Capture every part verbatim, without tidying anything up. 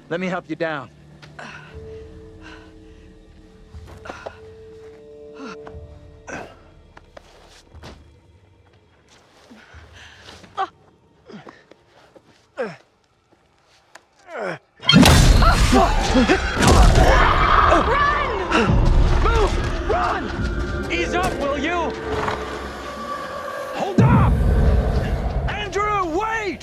Let me help you down. Ease up, will you? Hold up! Andrew, wait!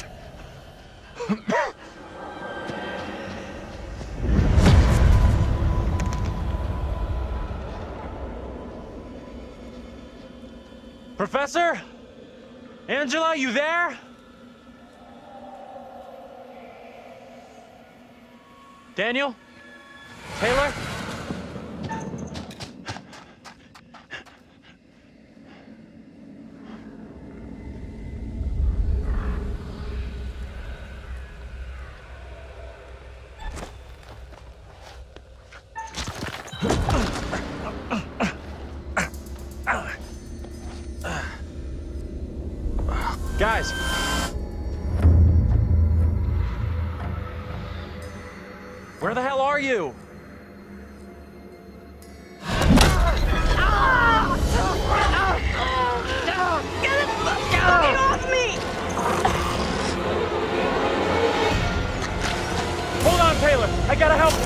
Professor? Angela, you there? Daniel? Taylor? Guys! Where the hell are you? Get it fucking off me! Hold on, Taylor! I gotta help!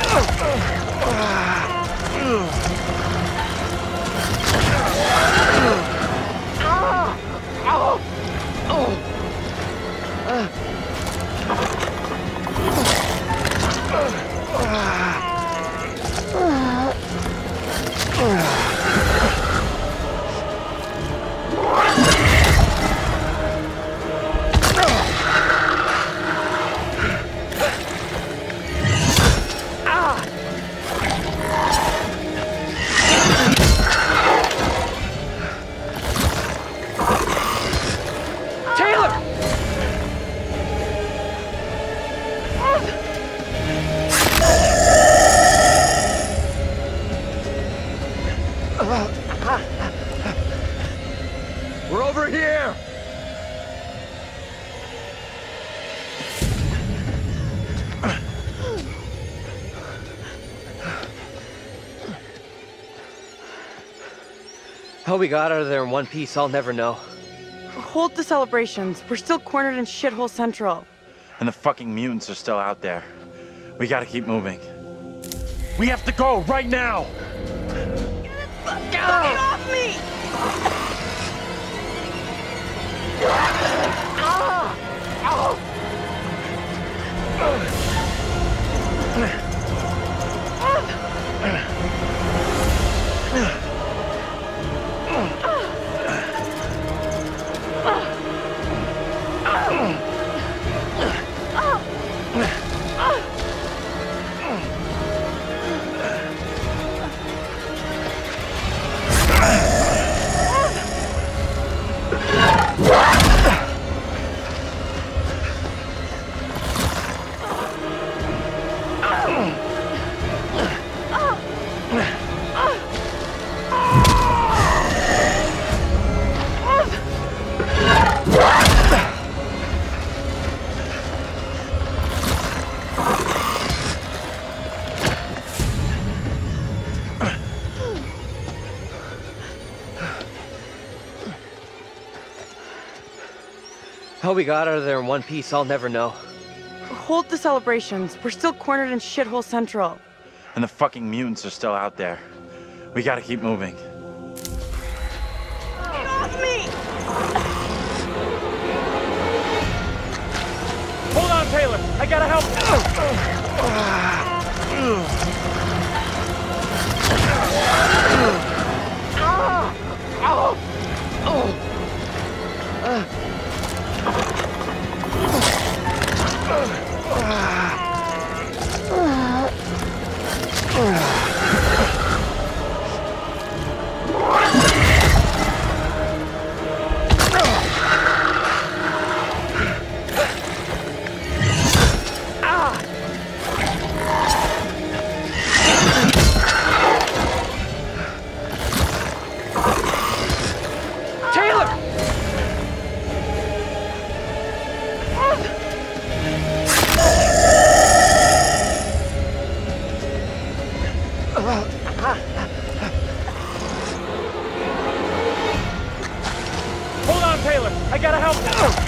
We're over here! How we got out of there in one piece, I'll never know. Hold the celebrations. We're still cornered in Shithole Central. And the fucking mutants are still out there. We gotta keep moving. We have to go right now! Get it fucking off me! How we got out of there in one piece, I'll never know. Hold the celebrations. We're still cornered in Shithole Central. And the fucking mutants are still out there. We gotta keep moving. Get off me! Hold on, Taylor! I gotta help! Hold on, Taylor. I gotta help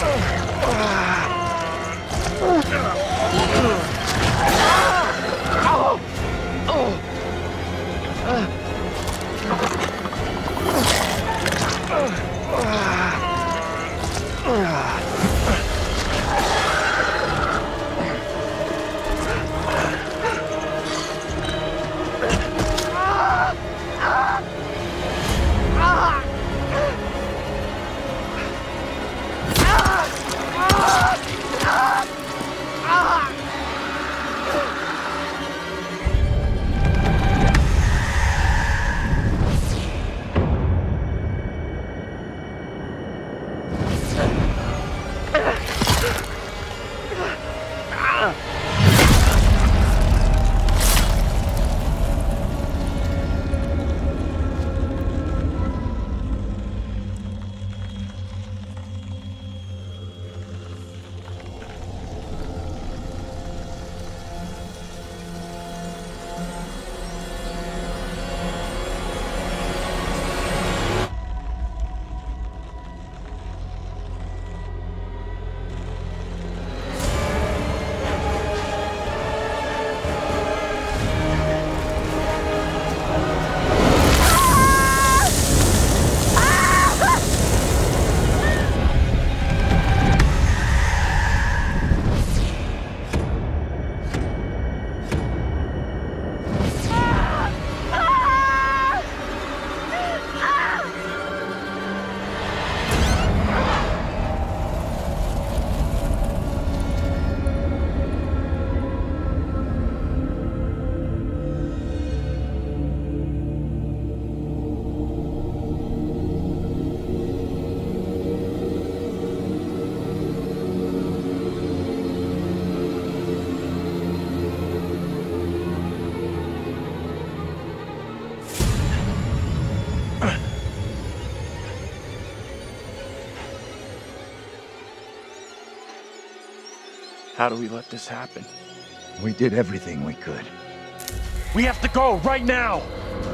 How do we let this happen? We did everything we could. We have to go right now!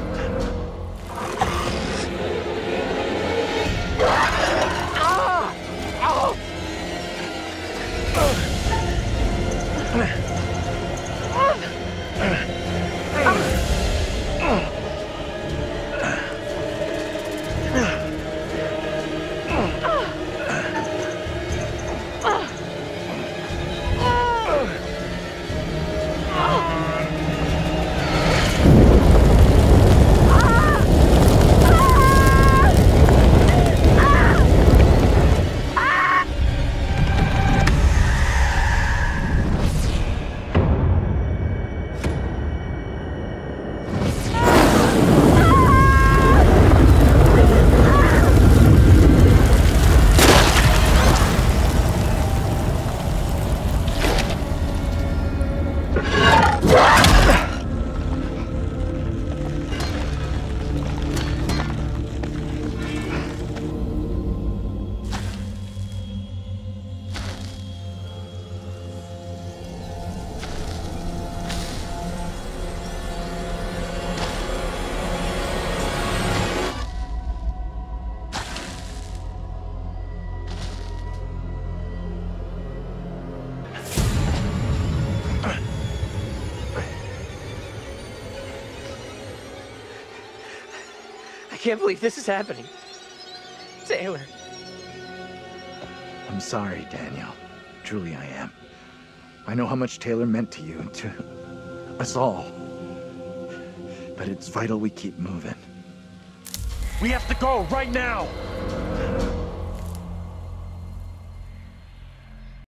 I can't believe this is happening. Taylor. I'm sorry, Daniel. Truly I am. I know how much Taylor meant to you and to us all. But it's vital we keep moving. We have to go right now!